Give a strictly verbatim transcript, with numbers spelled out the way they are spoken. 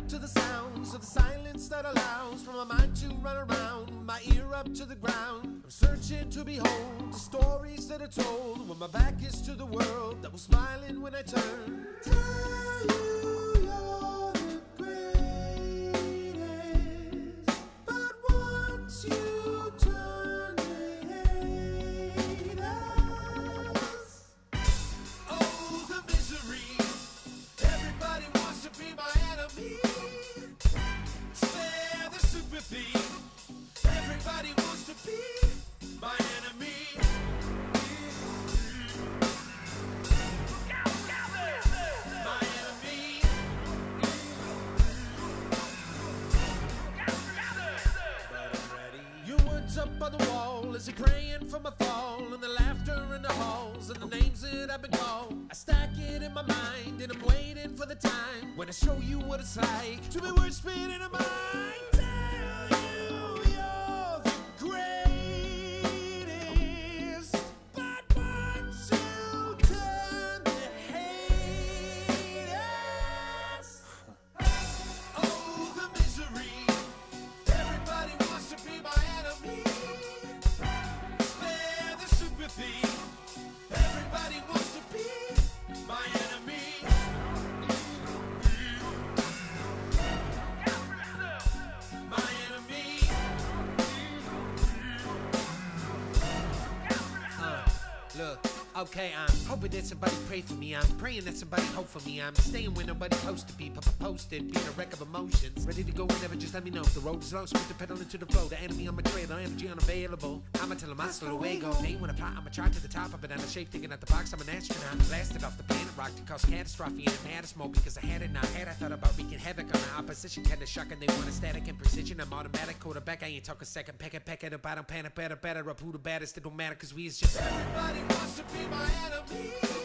to the sounds of the silence that allows for my mind to run around, my ear up to the ground. I'm searching to behold the stories that are told when my back is to the world that was smiling when I turn. Tell you you're the greatest, but once you turn they hate us. Oh, the misery. Everybody wants to be my enemy. Spare the sympathy. Everybody wants to be my enemy. My enemy. But I'm ready. Your words up on the wall as you're praying for my fall, and the laughter in the halls and the names that I've been called. I stack it in my mind and I'm waiting for the time when I show you what it's like to be worshiping in a mind. Tell you you're the greatest, but once you turn to hate us. Oh, the misery. Everybody wants to be my enemy. Spare the sympathy. Everybody wants to be my enemy. My enemy. Uh, look, okay, I'm hoping that somebody pray for me. I'm praying that somebody hope for me. I'm staying where nobody's supposed to be. Posted, being a wreck of emotions. Ready to go whenever, just let me know. The road is long, smooth the pedal into the flow. The enemy on my trail, the energy unavailable. I'ma tell them hasta luego. They wanna plot, I'ma try to the top of it. I'm a shape thinking out the box, I'm an astronaut. Blasted off the planet rock to cause catastrophe and mad smoke because I had it not had. I thought about wreaking havoc on the opposition. Kinda shocking, they want a static and precision. I'm automatic, quarterback, I ain't talking second. Peck it, peck at the bottom, panic, better, better. Up who the baddest, it don't matter cause we is just. Everybody wants to be my enemy.